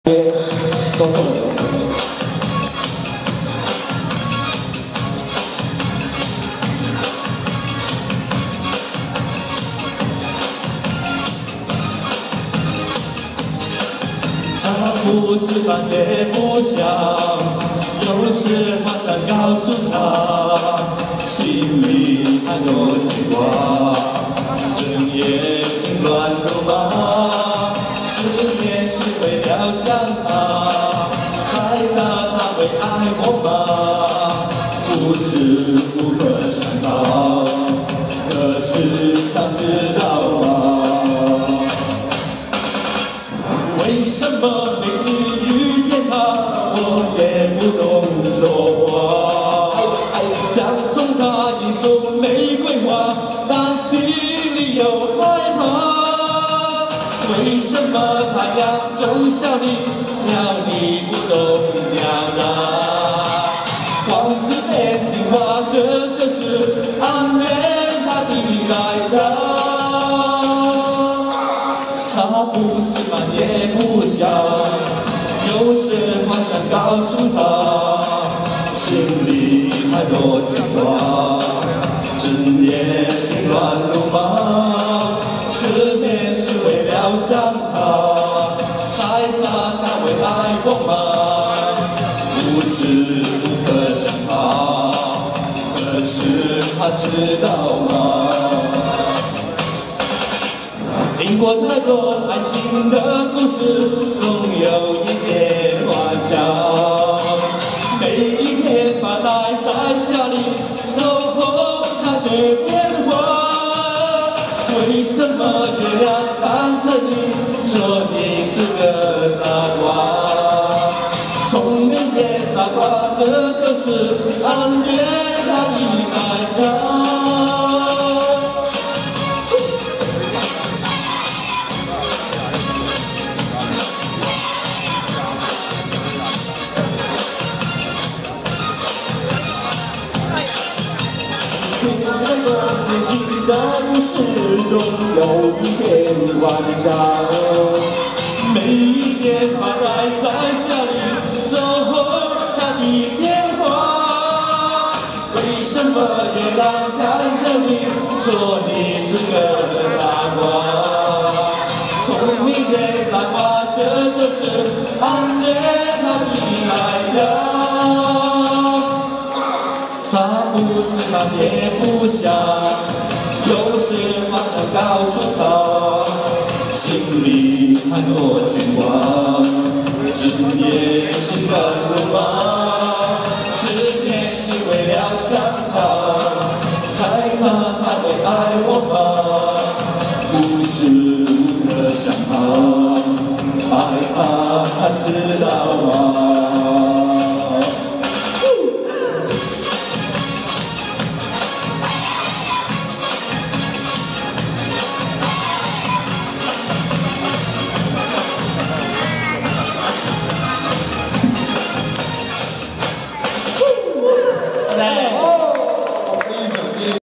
多逗留。 他不是烦也不想，有时好想告诉他，心里还有牵挂，整夜心乱如麻，思念是为了想他，猜测他会爱我吗？不知不可想到，可是他知道吗？ 为什么每次遇见他，我也不懂说话？想送他一束玫瑰花，但心里又害怕。为什么太阳总笑你，叫你不懂表达？王子变青蛙，这就是暗恋他的代价。 他不是烦也不想，有时好想告诉他，心里太多牵挂，整夜心乱如麻，失眠是为了想他，猜测他会爱我吗？不是不可想他，可是他知道吗？ 听过太多爱情的故事，总有一点幻想。每一天发呆在家里，守候他的电话。为什么月亮看着你，说你是个傻瓜？聪明也傻瓜，这就是暗恋他的代价。 这个年轻的故事中有一点幻想，每一天发呆在家里守候他的电话。为什么月亮看着你，说你是个傻瓜？聪明的傻瓜，这就是暗恋他的代价。 他不是烦也不想，有时好想告诉他，心里太多。